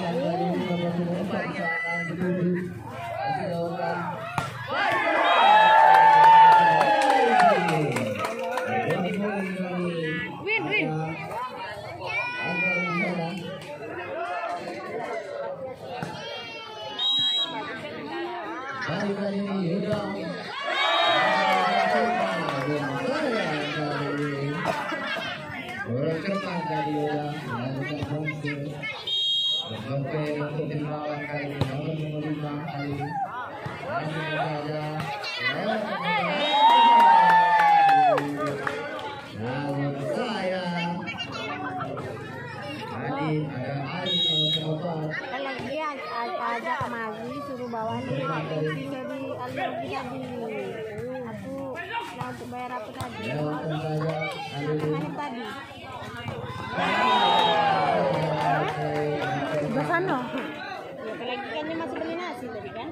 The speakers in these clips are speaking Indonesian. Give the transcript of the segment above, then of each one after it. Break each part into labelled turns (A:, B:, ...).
A: Ajak kemari suruh bawa nih bisa di aku mau untuk bayar apa tadi tadi bersano ya lagi kan dia masih beli nasi tadi kan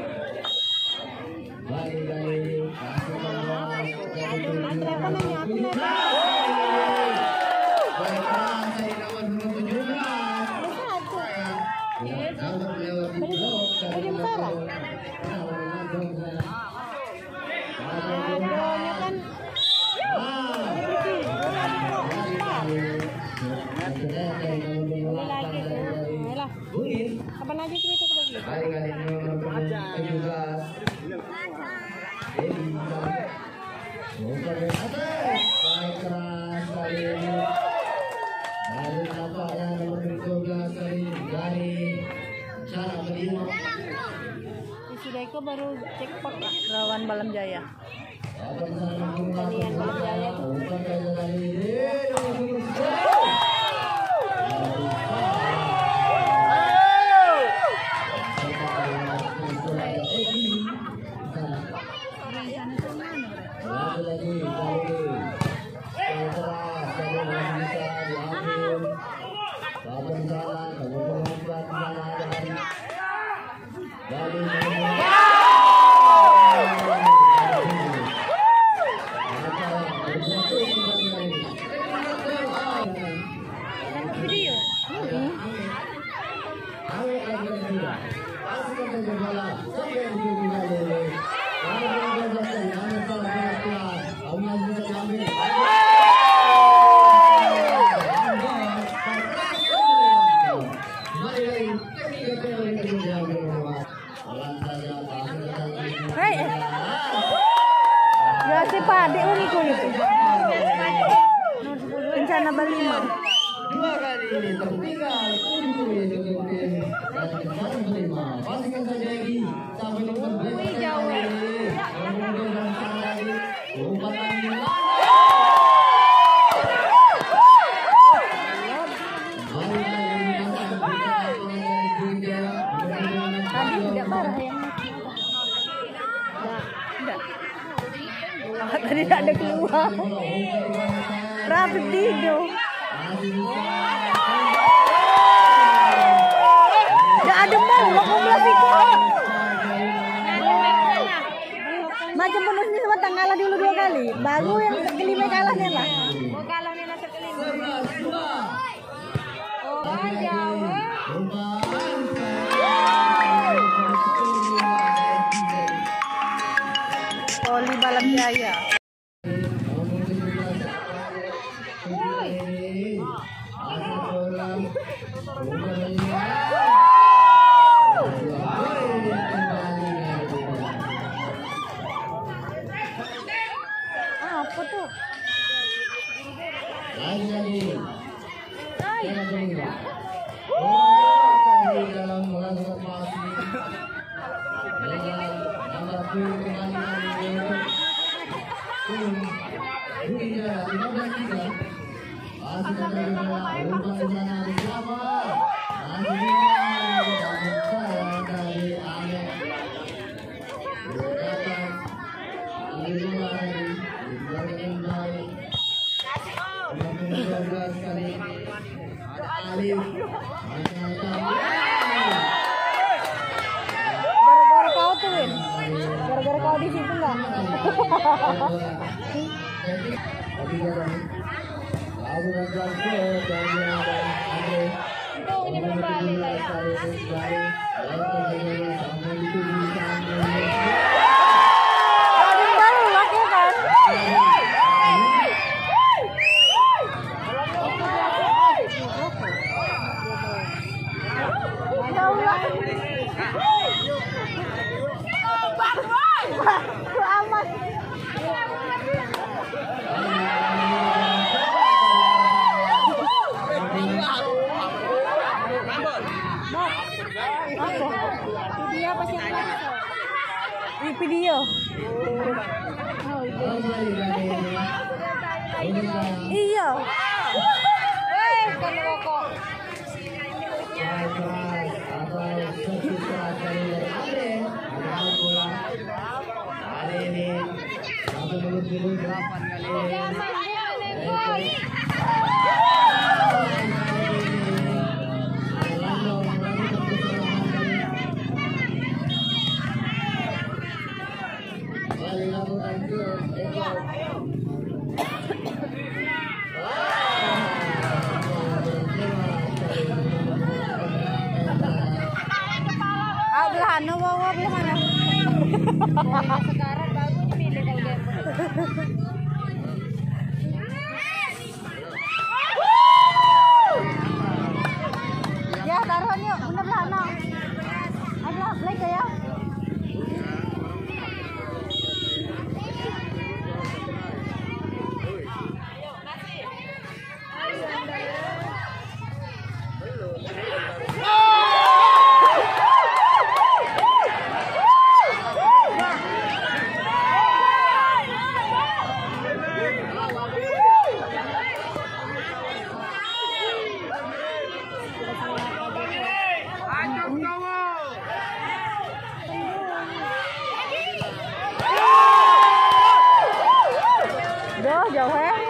A: teleponnya aku kapan aja cerita Sudaiko baru jackpot lawan Balam Jaya. Pertandingan Balam Jaya tuh. Adik unik itu. Rencana berlima. Dua kali ini tertinggal pastikan saja lagi sampai di jauh. Tadi tidak parah ya. Tadi tak ada keluar. Rapi tidur. Tidak ada mau belas ikut. Macam bonusnya sama kalah dulu 2 kali. Baru yang kelima kalah Nela. Oh kalah Nela terkelima. Oh jauh. Oli Balam Jaya. Apa tuh? Gara-gara kau tuh, Win. Gara-gara kau di situ enggak? Itu ini berapa kali? baru lagi kan. Aman. Video apa sih? Ini video. Iya. Kan rokok. Belahan, bawa belahan. Sekarang bagus pilih kalau game. Ya taruhan yuk, bener belahan. Ada like ya. Jauh ya.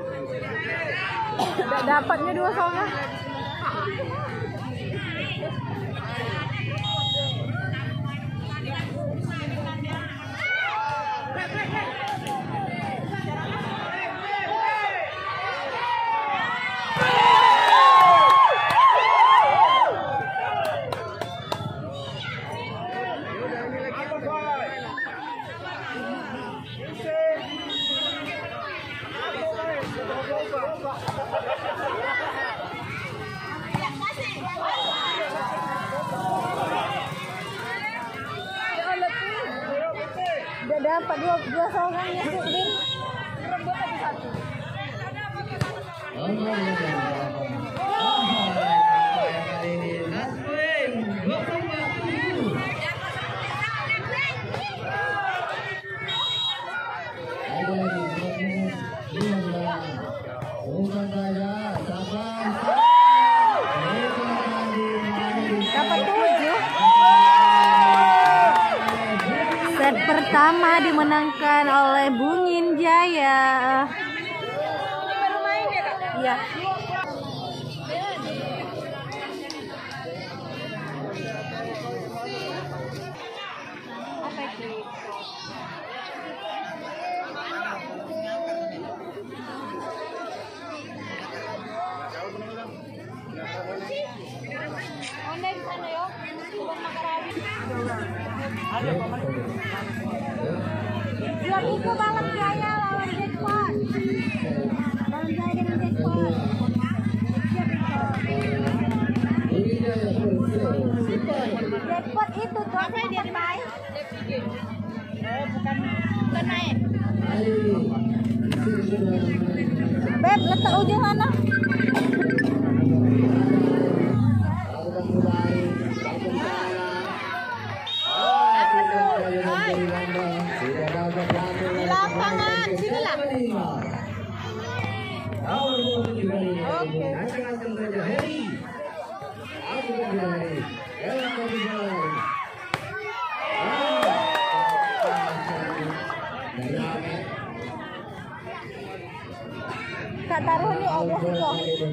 A: Dapatnya 2 sama. Udah dapat 2 songan ya Din. Rebut aja 1. Dapat 7. Set pertama dimenangkan oleh Bungin Jaya. Ini baru main ya Kak? Iya. Apa itu? Onda di sana yuk. Bukan Makarabi. Dua minggu Balap Jaya lawan Jackpot. Balap Jaya dengan Jackpot. Jackpot itu tuh apa dia main? Bukan main. Beb, letak ujung mana? Di lapangan, sini lah. Kak taruh nih Allah itu.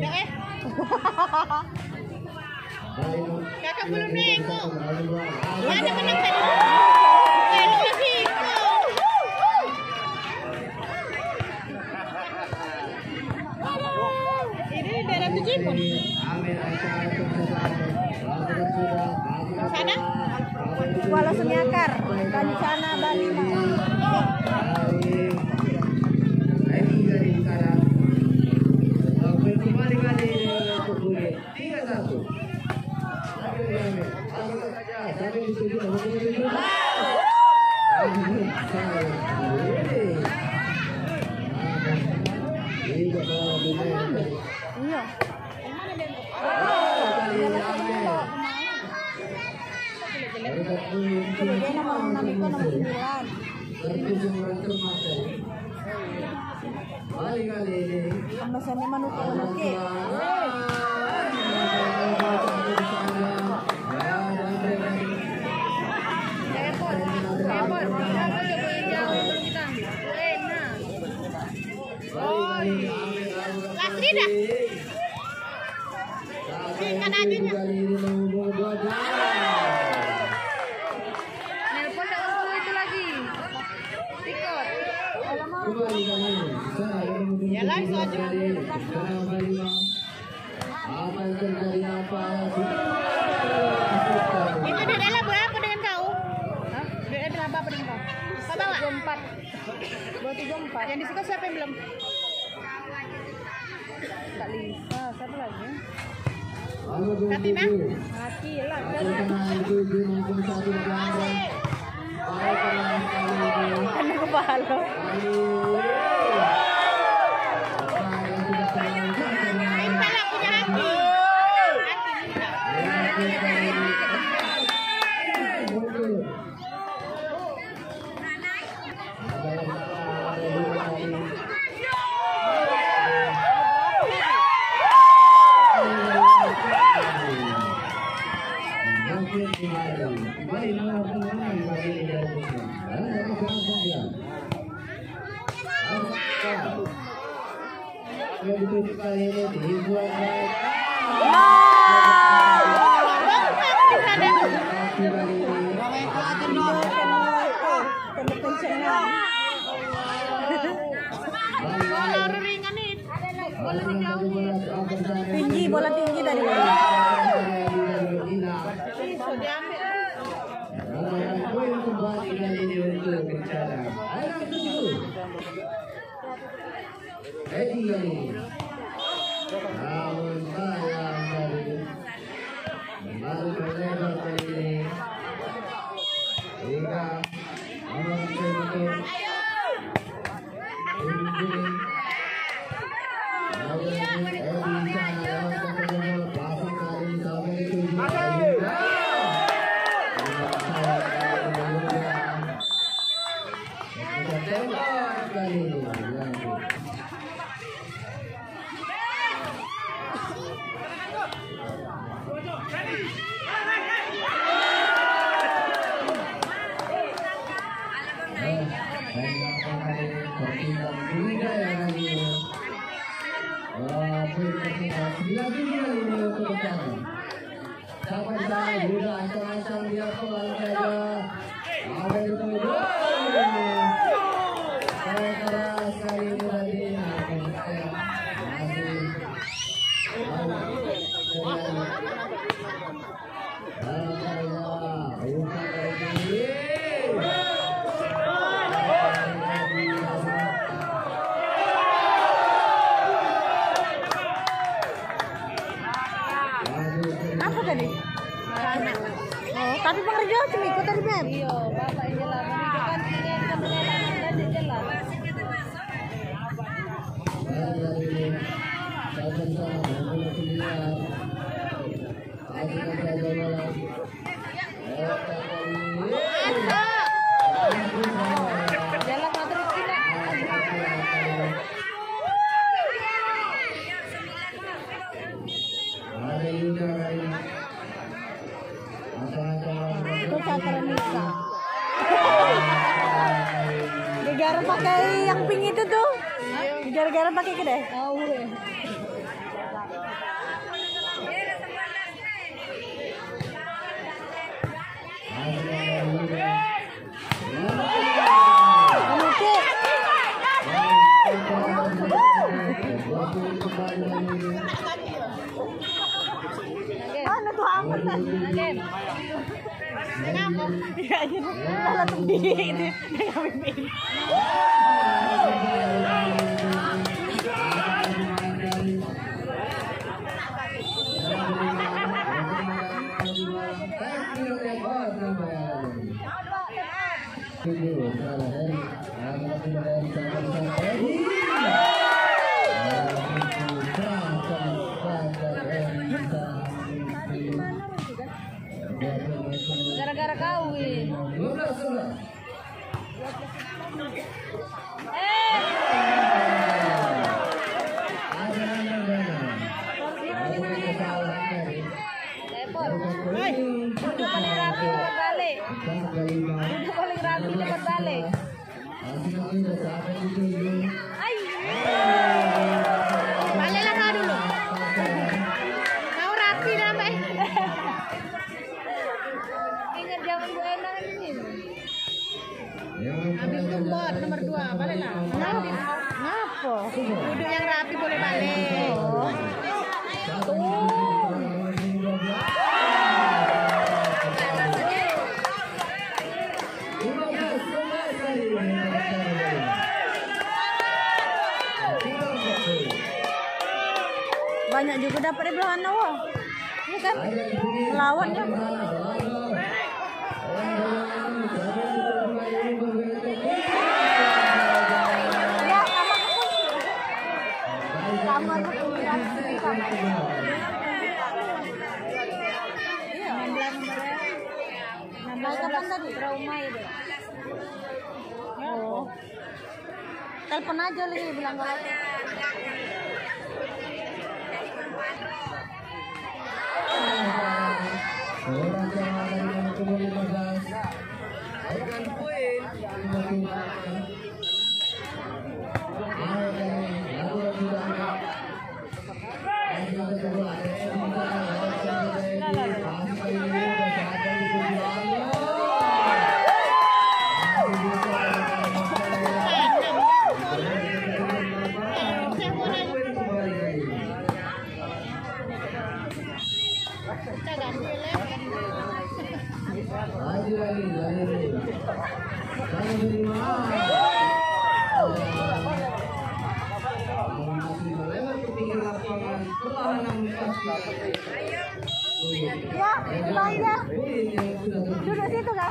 A: Kakak belum nengok. Mana menang tadi? Lu masih ikut. Ini daerah Tujipun. Kuala Sunyakar, Kancana Bali. Iya. Dia nomor 6 itu nomor 9. Kemasannya manuke. Kasih dah. Singkat aja. Nelpon dah untuk itu lagi. Tikot. Jalan saja. Itu di dalam berapa dengan kau? Hah? Di dalam berapa dengan kau? Kau bawa? 234. Yang di situ siapa yang belum? Tak Lisa, siapa lagi? Tapi bang? Mati lah. Karena kepala. Kepala punya hati. Tinggi, bola tinggi tadi. Apa tadi? Oh, tapi pengerja cuma ikut tadi, Beb. Iya, bapak yang jalan. Itu kan ini kita menyelam dan di jalan. Jalan terus kita. Itu cateran Nisa. Gara-gara pakai yang pink itu tuh. Gara-gara pakai kedai. Oh, ano tuh amat Kenapa? Iya, salah tinggi itu dengan mimpin. Gara-gara kawin. Udah paling rapi dapat balik. Udah paling rapi dapat balik. Balik lah kau dulu. Kau rapi dah mbak. Ingat zaman Bu Ena ini. Habis jemput nomor 2 balik lah. Ngapa? Duduk yang rapi boleh balik. Banyak juga dapat di belahan Nawa. Ini kan lawannya. Ya, kamar kamar. Iya, 16 kapan tadi? Trauma itu. Oh. Telepon aja lagi bilang kalau ya, duduk situ kan?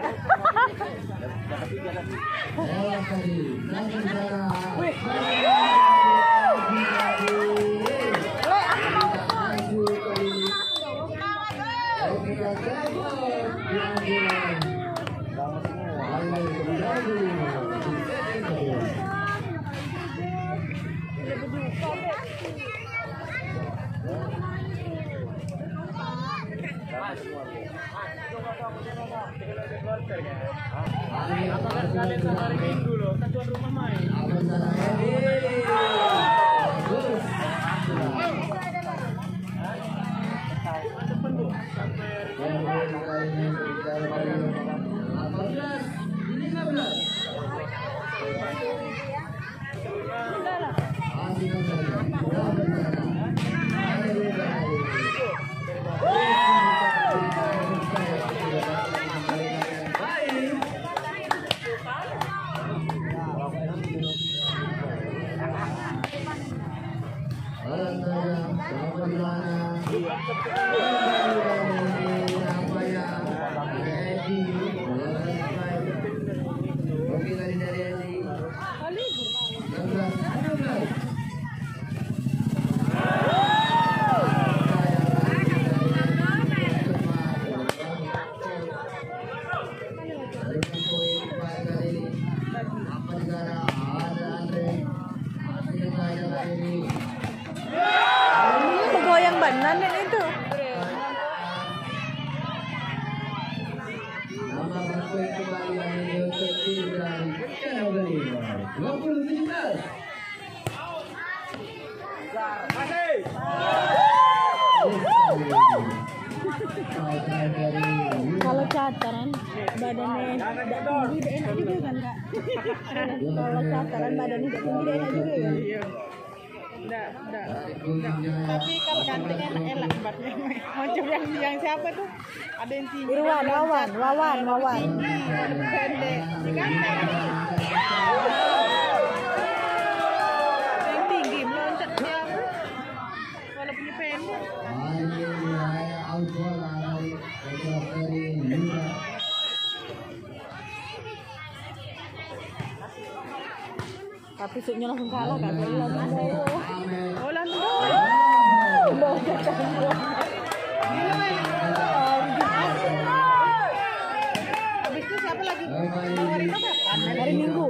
A: Goyang banan itu. Kalau cataran badannya tidak tinggi, enak juga kan Kak? Kalau cataran badannya tidak tinggi, enak juga ya. Enggak. Tapi kalau ganteng enak tempatnya. Macam yang siapa tuh? Ada yang tinggi. Wawan. Tinggi, pendek. Yang tinggi meloncat dia. Walaupun pendek. Tapi suknya langsung kalah kan? Habis itu siapa lagi? Hari Minggu.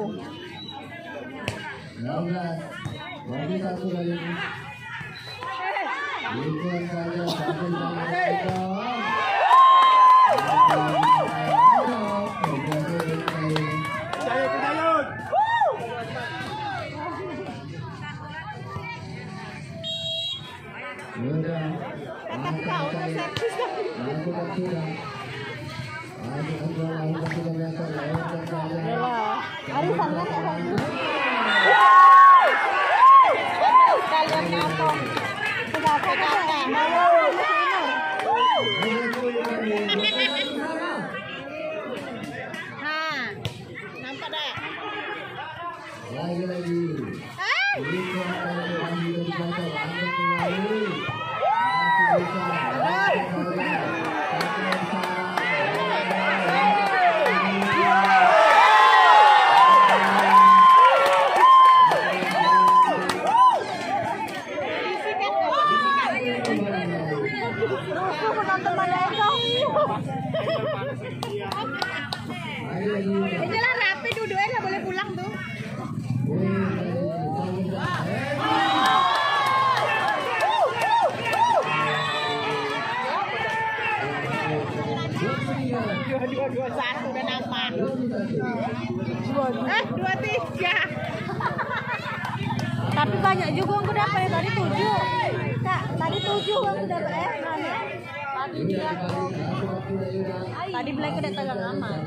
A: Nampak dah. Lagi. Jalan rapi duduknya nggak boleh pulang tuh. Dua satu udah nampak. 2-3. Tapi banyak juga yang dapat ya, tadi 7. Kak, tadi 7 yang dapat Tadi bilang kena tegang aman.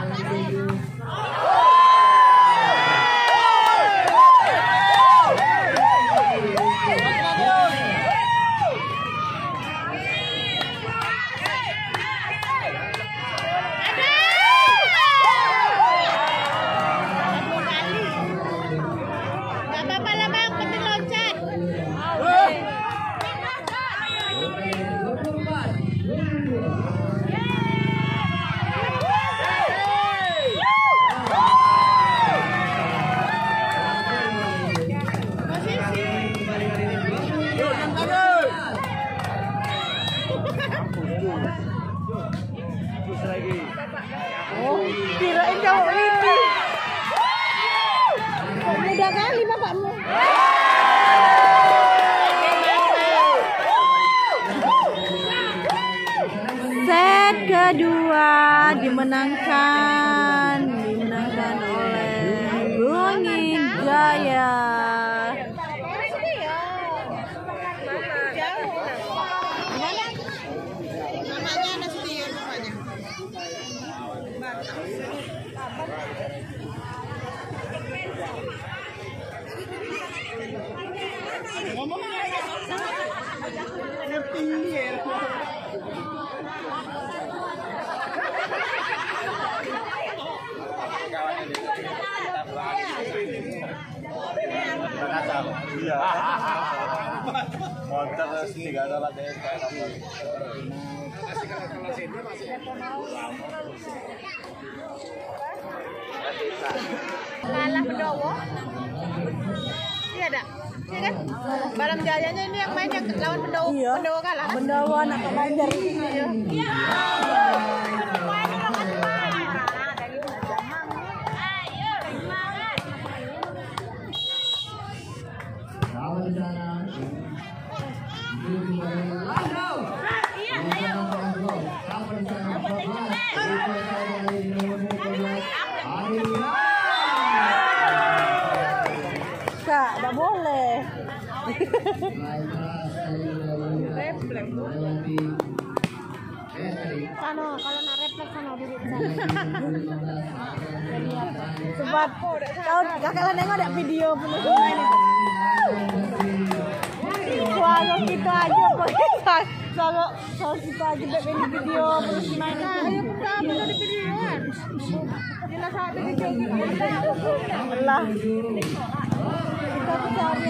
A: Oh, kirain cowok ini. Kok muda kali bapakmu. Set kedua dimenangkan oleh Bungi Jaya.
B: Iya. Monster resmi gak ada lagi.
A: Kalah Pendowo. Iya dak. Iya kan? Balam Jayanya ini yang main yang lawan Pendowo. Iya. Pendowo kalah. Pendowo anak Banjar. Iya. Kak, tidak boleh. Kalau nak refleks sana duduk sana. Sebab kau kakak nengok ada video penuh ini. Soal gitu aja soal gitu aja di video terus gimana? Ayo pertama di videoan. Jelas ada di video lah. Kita cari.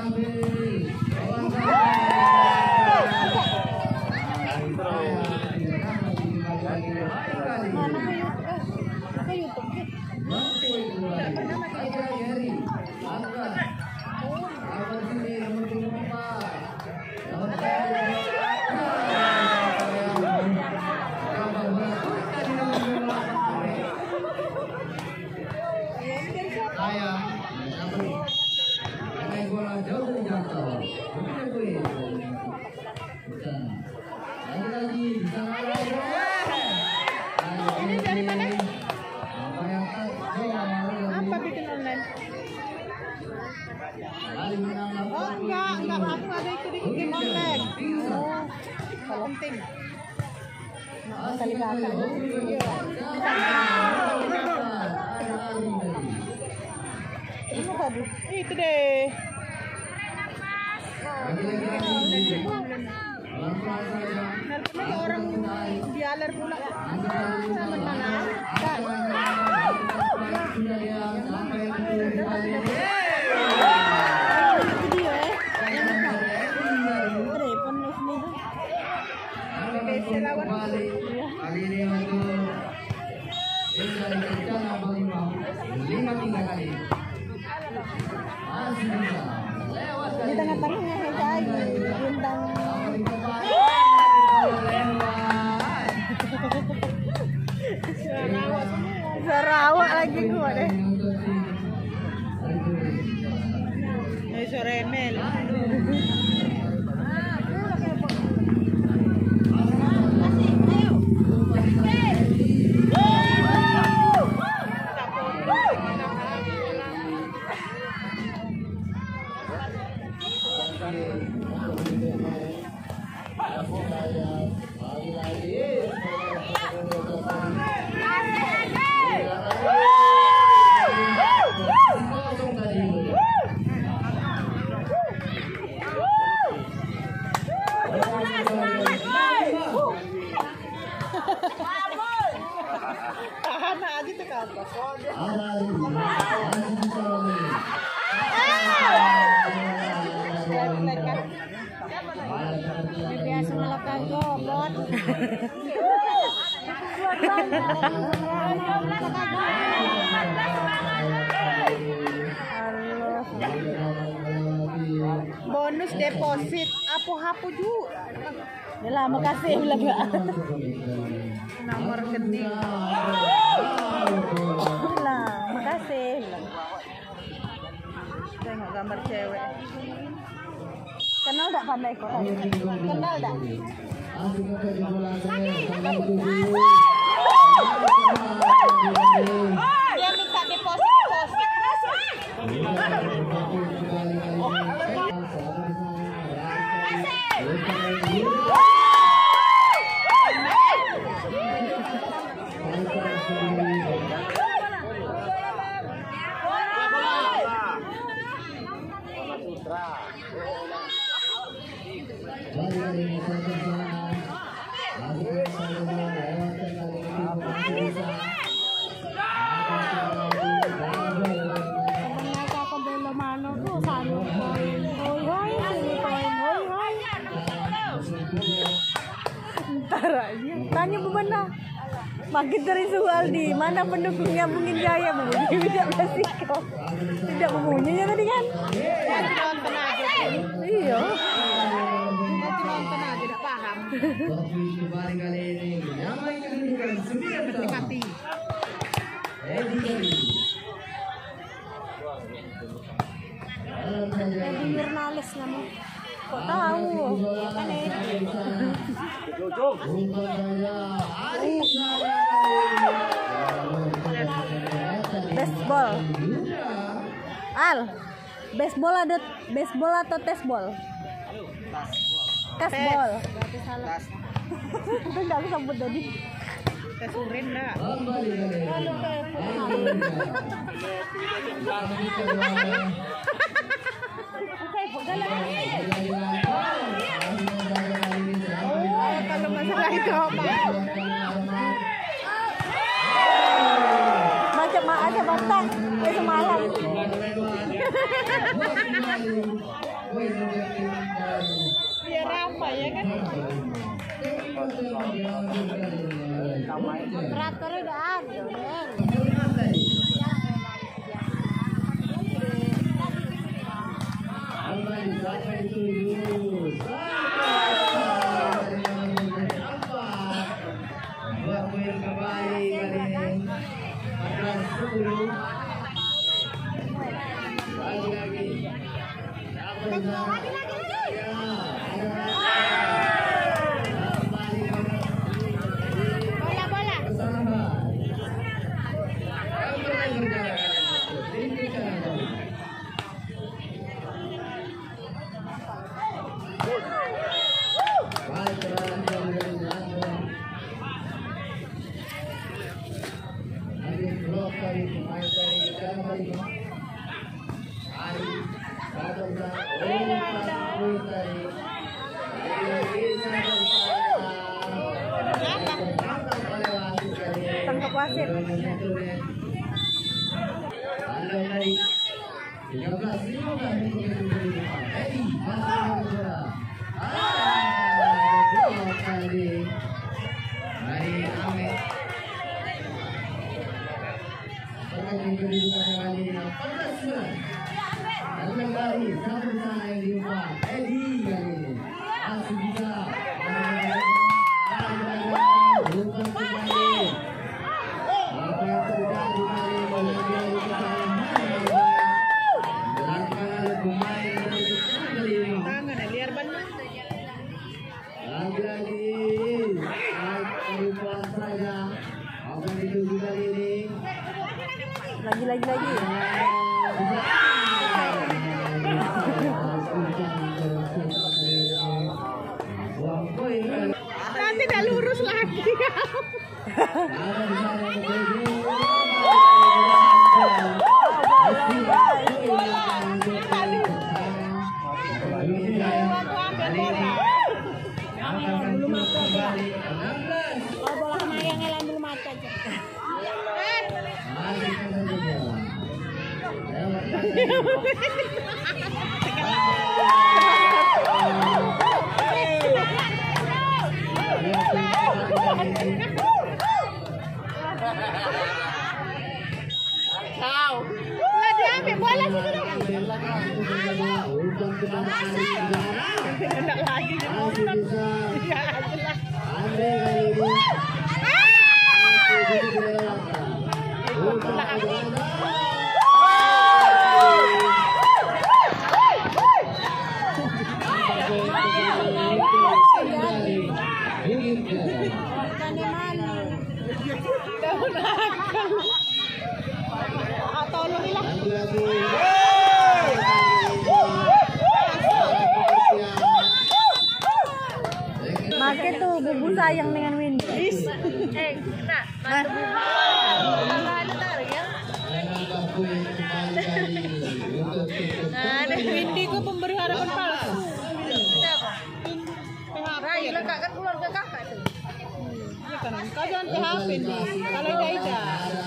A: Mana ke YouTube? Tidak pernah pakai ini dari mana? Apa bikin online? Oh enggak, aku ada itu di game online. Oh, kalau penting. Kali kakak. Ini tadi. Itu deh. Nelponnya ke orang dialer pula. Sama mana? Di tengah-tengahnya kayak bintang. Sarawak lagi gua deh. Sore mel. Tahan aja tuh kapas. Biasa melakukan gobot. Bonus deposit apu-apu juga. Yalah, makasih bilang enggak. Nomor rekening. Lah, makasih bilang. Tengok gambar cewek. Kenal enggak pandai kok? Kenal enggak? Dia minta deposit. Tanya bebenah. Makin dari Suhaldi, mana pendukungnya Bungin Jaya? Bunyi tidak bersiko. Tidak berbunyinya tadi kan? Nonton aja. Iya. Nonton aja, tidak paham. Mati. Jadi jurnalis kamu. Kok tahu? Ya kan Baseball. Al, baseball atau tesball? Tesball. Berarti salah. Itu nggak bisa sebut tadi. Tesurin dah. Oke, Macam ada batang semalam.
C: Biar apa ya kan?
A: Moderatornya udah ada. Tangkap wasit. Lagi.
C: Nanti dah lurus lagi.
A: Bola sama yang ambil mata aja.
C: Lah dia ambil bola situ dong. Tidak lagi nonton. Ya jelas.
A: Make tuh bubu sayang dengan Windy.
C: Windy ku pemberi harapan palsu.
A: Iya, kan keluarga kakak tuh.
C: Ya kan, kau jangan PHP nih. Kalau Ida.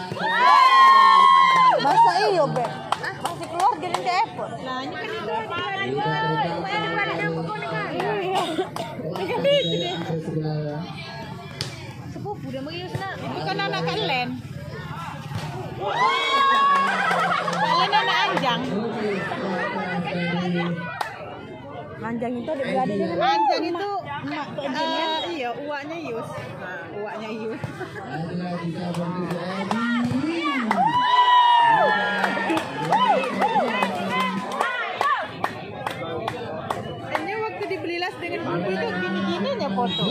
A: Masa iyo, Be? Masih keluarga di depot.
C: Nah, ini kan itu.
A: Sepupu udah mengius nak.
C: Itu kan anak kalian. Kalian anak Anjang.
A: Anjang itu adik-beradik dengan
C: Anjang itu iya, uaknya Yus. Nah, uaknya Yus. Ini waktu dibelilas dengan buku itu gini-gininya foto.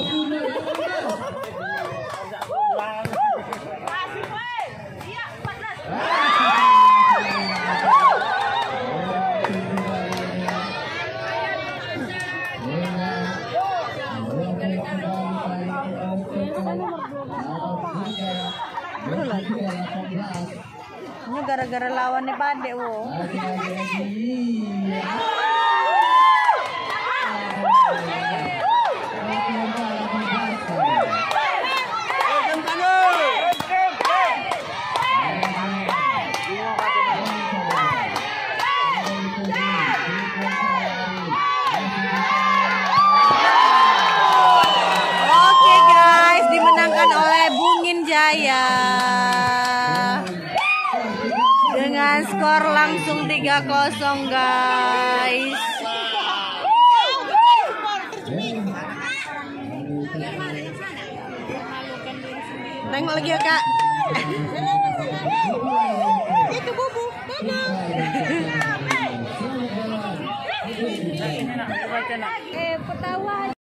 A: Ini gara-gara lawannya Pade, wo. skor langsung 3-0 guys. Tengok lagi ya kak.
C: Itu bubu.
A: Pertawa.